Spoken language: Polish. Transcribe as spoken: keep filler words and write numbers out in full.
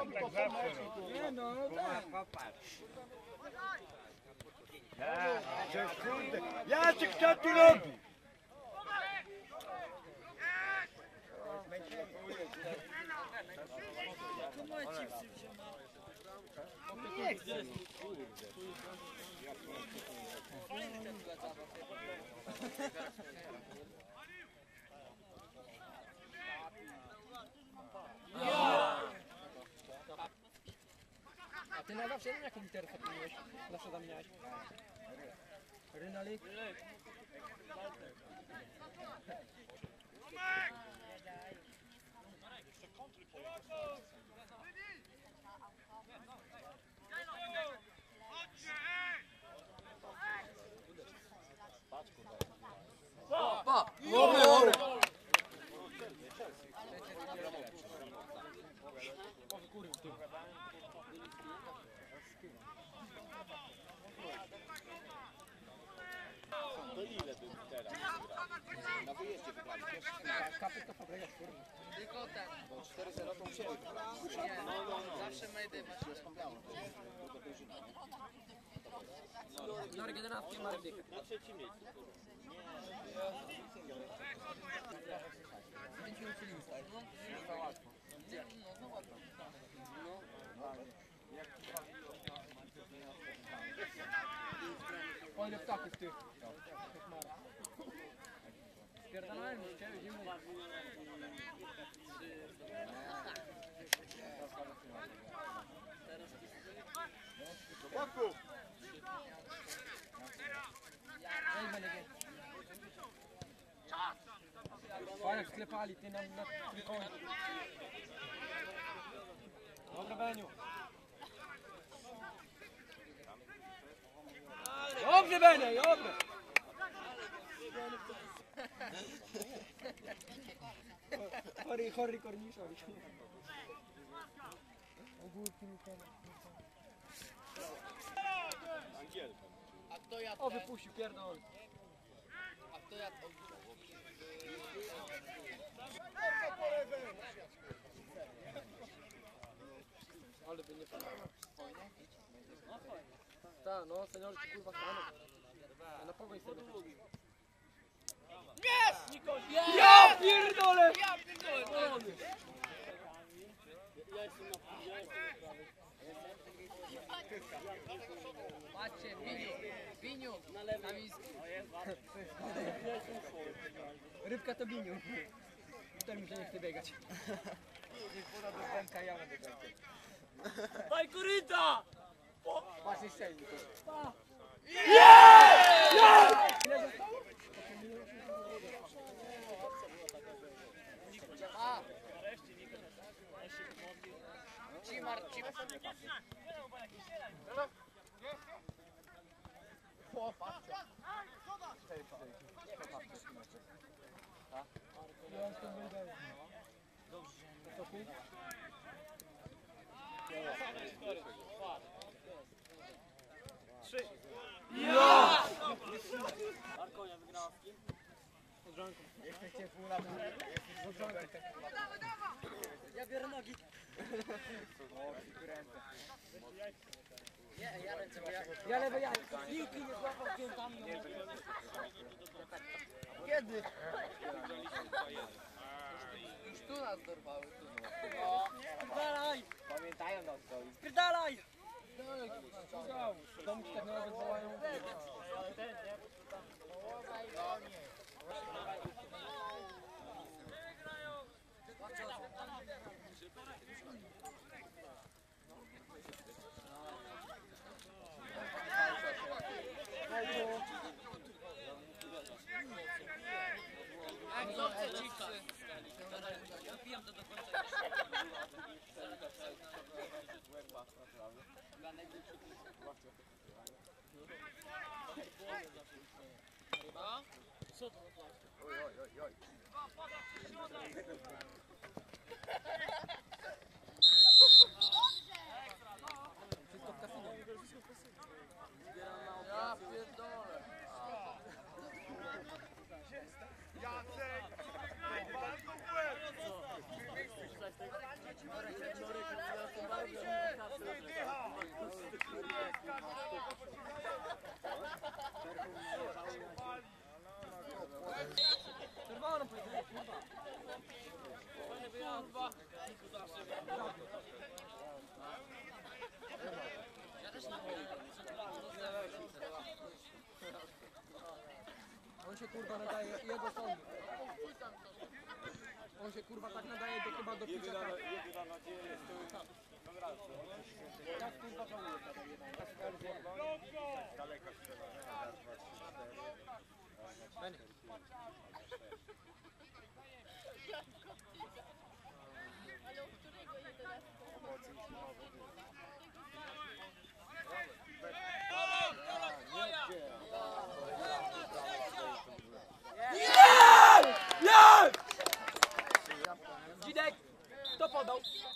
tak zawsze robi. Nie no, tak. Ja, kurde. Jacek, co tu robi? Nie chcę. A ty na zawsze jaką literę zapomniałeś? Zawsze zamieniałeś. Rynali? Pa! Dobre, dobre! To ile ty teraz na wyjeździe wygraliście? Kapy to pobregasz, kurwa. Tylko ten. Bo cztery zero to u siebie wygraliście. Nie, no, no, no. Zawsze Mayday masz. Norek jedenastki, Marek dycha. Na trzecim miejscu. pięć minut czyli ustaje. No, to łatwo. No, no łatwo. O ile ptaków ty? Spierdalałem z ciebie, zimno. Do boku. Ej, będę wie. Fajnie sklepali, ty na, na trójkącie. Dobra, Beniu. Dobrze, Beniu, dobrze. Chory, chory korniszowi. Ogórki mi tam. Angielka. A kto jadł? O, wypuścił, pierdol. A kto jadł? Ale by nie fajnie. Tak, no, seniorzy kurwa staną. Ja na pogoń sobie. Jest! Nikol! Jest! Ja pierdolę! Ja pierdolę! Patrzcie, Winiu, Winiu, na misku. Rybka to biniu. Tutaj mi się nie chce biegać. Nie poda do ręka, ja będę biegać. Daj koryta! Patrz, nie strzeli. Jest! Ile zostało? A! Cimar, cimar. O, patrzcie. Ja już tam będę. Dobrze. Trzy. Ja! Markonia wygrała z kim? Pod żonką. Jeszcze cię pół lat. Pod żonką. Ja biorę nogi. Nie, ja ręce, bo ja... Ja lewe jajko. Niki nie złapał piętami. Kiedy? Już tu nas dorwały. Spierdalaj! Pamiętają nas to. Spierdalaj! W domu ci tak nawet wołają. Jak co chce chipsy? Ja pijam to do końca. No? Co to za Oj, oj, oj, oj. Wszystko w kasynie. Ja pierdolę. Jacek! Bardzo kurwa. On się kurwa nadaje, jego sądu. On się kurwa tak nadaje do chyba do picia tak. Jedyna nadzieja jest to konradztwo. Tak kurwa żałuje. Daleka strzela. Raz, dwa, trzy, cztery. Ale u którego jedenastego? Dzidek, kto podał?